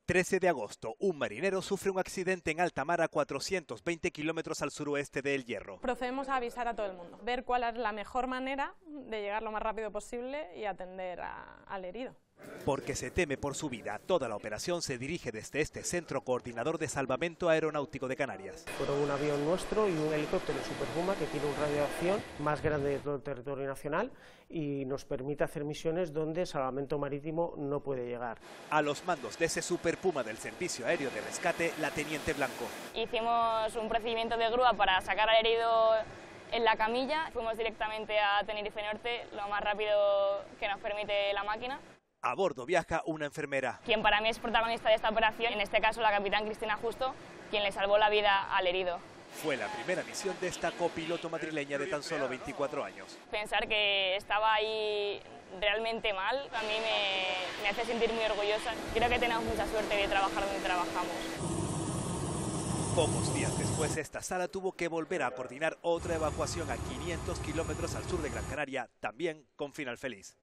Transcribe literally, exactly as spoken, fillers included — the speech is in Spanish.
trece de agosto, un marinero sufre un accidente en alta mar a cuatrocientos veinte kilómetros al suroeste de El Hierro. Procedemos a avisar a todo el mundo, ver cuál es la mejor manera de llegar lo más rápido posible y atender a, al herido. Porque se teme por su vida, toda la operación se dirige desde este Centro Coordinador de Salvamento Aeronáutico de Canarias. Fueron un avión nuestro y un helicóptero Super Puma que tiene un radio de acción más grande de todo el territorio nacional y nos permite hacer misiones donde salvamento marítimo no puede llegar. A los mandos de ese Super Puma del Servicio Aéreo de Rescate, la Teniente Blanco. Hicimos un procedimiento de grúa para sacar al herido en la camilla. Fuimos directamente a Tenerife Norte, lo más rápido que nos permite la máquina. A bordo viaja una enfermera. Quien para mí es protagonista de esta operación, en este caso la capitán Cristina Justo, quien le salvó la vida al herido. Fue la primera misión de esta copiloto madrileña de tan solo veinticuatro años. Pensar que estaba ahí realmente mal, a mí me, me hace sentir muy orgullosa. Creo que tenemos mucha suerte de trabajar donde trabajamos. Pocos días después, esta sala tuvo que volver a coordinar otra evacuación a quinientos kilómetros al sur de Gran Canaria, también con final feliz.